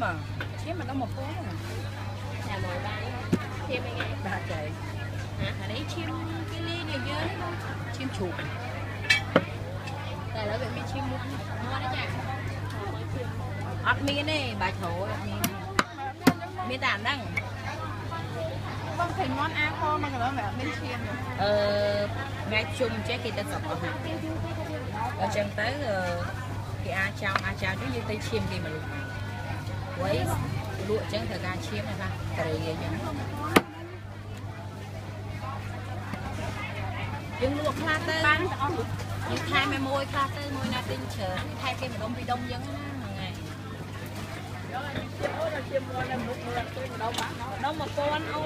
chiếm mà nó một phố mà nhà mồi bán chiêm anh nghe ba chạy ở đấy chiêm cái ly nhiều nhớ đấy không chiếm chuột tại nó bị mi chiêm luôn ngon đấy nhỉ ớt miên này bà thổ miên tàn đăng không thấy món ăn kho mà nó mẹ bên chiên ngay chung chế kia ta sọc ở chân tới cái a chao chứ như tây chiêm đi mà luôn quấy lụa chân thời gian chiêm này ha cái gì dừng luộc kha tơ nhưng thay mẹ môi kha tơ môi na tinh chờ thay cái đông bị đông dấn ngày đông một con ông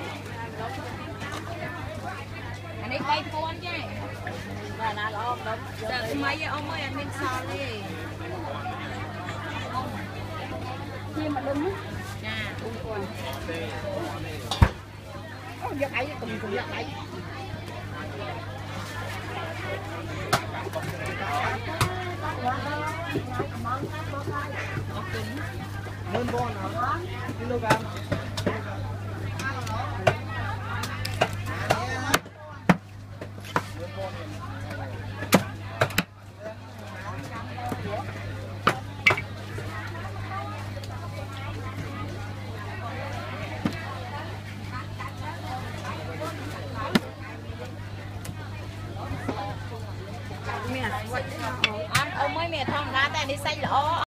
anh ấy bay con chứ là nó ôm đúng giờ mấy ông ơi anh bên sau đi chiên mà đừng nè giật ấy cùng giật ấy Hơn con hả? Kg. ông mới mẹ thong ra tại đi xay lỗ